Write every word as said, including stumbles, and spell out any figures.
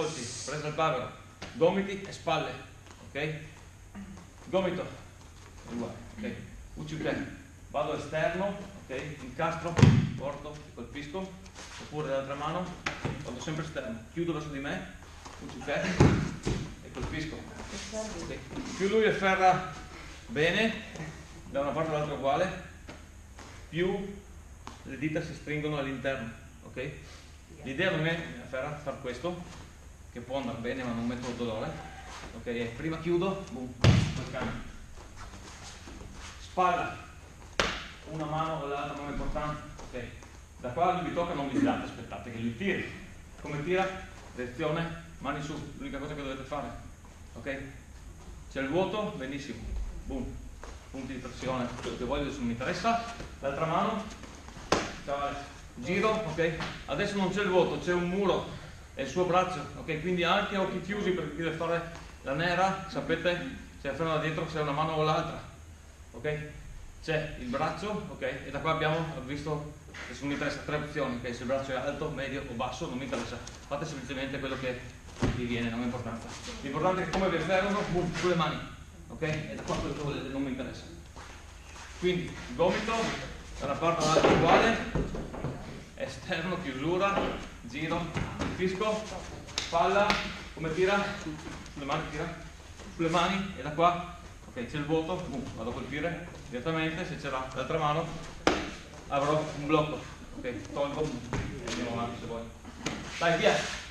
polsi, presa al barbaro, gomiti e spalle, ok? Gomito, uguale, ok? Ucciuke, vado esterno, ok? Incastro, porto, colpisco, oppure dall'altra mano, vado sempre esterno, chiudo verso di me, ucciuke e colpisco. Okay. Più lui afferra bene, da una parte all'altra uguale, più le dita si stringono all'interno, ok? L'idea non è fare questo, che può andare bene ma non metto dolore, ok? E prima chiudo, boom, col cane. Spalla, una mano o l'altra non è importante, ok? Da qua lui vi tocca, non vi girate, aspettate che lui tiri. Come tira? Direzione, mani su, l'unica cosa che dovete fare, ok? C'è il vuoto, benissimo, boom, punti di pressione, quello che voglio, adesso non mi interessa. L'altra mano, giro, ok? Adesso non c'è il vuoto, c'è un muro e il suo braccio, ok? Quindi anche a occhi chiusi, per chi deve fare la nera, sapete se afferra da dietro se è una mano o l'altra, ok? C'è il braccio, ok? E da qua abbiamo visto, adesso non mi interessa, tre opzioni, ok? Se il braccio è alto, medio o basso, non mi interessa, fate semplicemente quello che vi viene, non è importante. L'importante è che come vi afferrano, boom, sulle mani, ok? E da qua quello che volete, non mi interessa. Quindi, gomito, da una parte all'altra uguale, esterno, chiusura, giro, fisco, spalla, come tira? Sulle mani tira, sulle mani e da qua, ok, c'è il vuoto, boom, vado a colpire direttamente, se c'è l'altra mano avrò un blocco, ok, tolgo e andiamo avanti se vuoi. Dai, via!